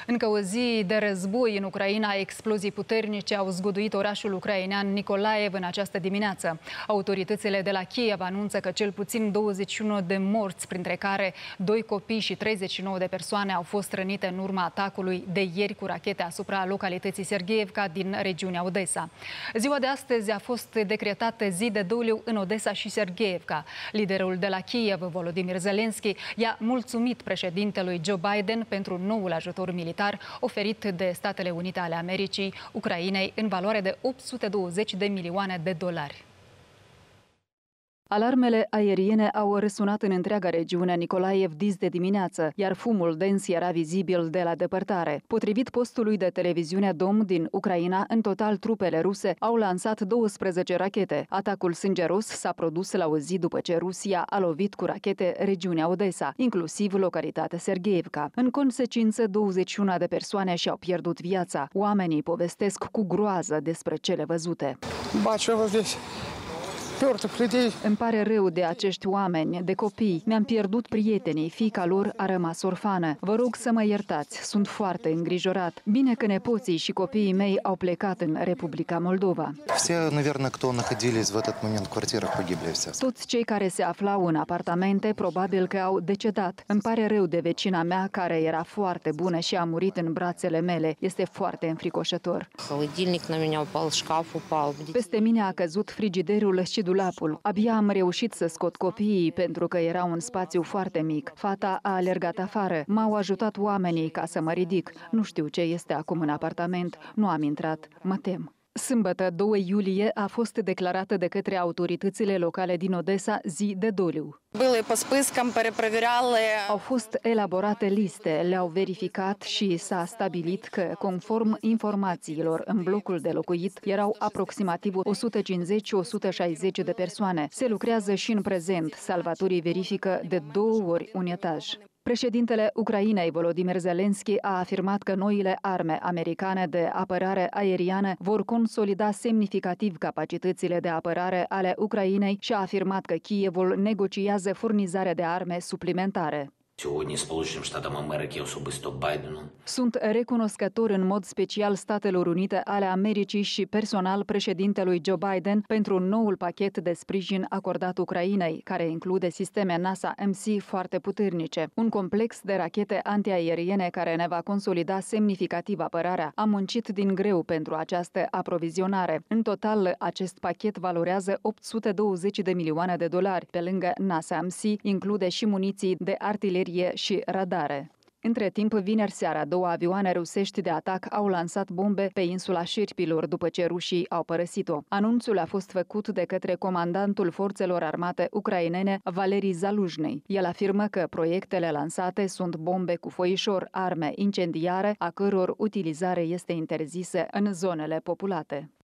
Încă o zi de război în Ucraina, explozii puternice au zguduit orașul ucrainean Nikolaev în această dimineață. Autoritățile de la Kiev anunță că cel puțin 21 de morți, printre care 2 copii și 39 de persoane au fost rănite în urma atacului de ieri cu rachete asupra localității Sergeevka din regiunea Odessa. Ziua de astăzi a fost decretată zi de doliu în Odessa și Sergeevka. Liderul de la Kiev, Volodymyr Zelensky, i-a mulțumit președintelui Joe Biden pentru noul ajutor militar oferit de Statele Unite ale Americii Ucrainei în valoare de 820 de milioane de dolari. Alarmele aeriene au răsunat în întreaga regiune Nikolaev dis de dimineață, iar fumul dens era vizibil de la depărtare. Potrivit postului de televiziune Dom din Ucraina, în total trupele ruse au lansat 12 rachete. Atacul sângeros s-a produs la o zi după ce Rusia a lovit cu rachete regiunea Odessa, inclusiv localitatea Sergeevka. În consecință, 21 de persoane și-au pierdut viața. Oamenii povestesc cu groază despre cele văzute. Îmi pare rău de acești oameni, de copii. Mi-am pierdut prietenii, fiica lor a rămas orfană. Vă rog să mă iertați, sunt foarte îngrijorat. Bine că nepoții și copiii mei au plecat în Republica Moldova. Toți cei care se aflau în apartamente probabil că au decedat. Îmi pare rău de vecina mea care era foarte bună și a murit în brațele mele. Este foarte înfricoșător. Peste mine a căzut frigiderul și dulapul. Abia am reușit să scot copiii pentru că era un spațiu foarte mic. Fata a alergat afară. M-au ajutat oamenii ca să mă ridic. Nu știu ce este acum în apartament. Nu am intrat. Mă tem. Sâmbătă, 2 iulie, a fost declarată de către autoritățile locale din Odessa zi de doliu. Au fost elaborate liste, le-au verificat și s-a stabilit că, conform informațiilor, în blocul de locuit erau aproximativ 150-160 de persoane. Se lucrează și în prezent. Salvatorii verifică de 2 ori un etaj. Președintele Ucrainei, Volodymyr Zelensky, a afirmat că noile arme americane de apărare aeriană vor consolida semnificativ capacitățile de apărare ale Ucrainei și a afirmat că Kievul negociază furnizarea de arme suplimentare. Sunt recunoscător în mod special Statelor Unite ale Americii și personal președintelui Joe Biden pentru noul pachet de sprijin acordat Ucrainei, care include sisteme NASAMS foarte puternice, un complex de rachete antiaeriene care ne va consolida semnificativ apărarea. Am muncit din greu pentru această aprovizionare. În total, acest pachet valorează 820 de milioane de dolari. Pe lângă NASAMS, include și muniții de artilerie și radare. Între timp, vineri seara, 2 avioane rusești de atac au lansat bombe pe insula Șerpilor după ce rușii au părăsit-o. Anunțul a fost făcut de către comandantul forțelor armate ucrainene, Valeri Zaluzhnyi. El afirmă că proiectele lansate sunt bombe cu foișor, arme incendiare, a căror utilizare este interzisă în zonele populate.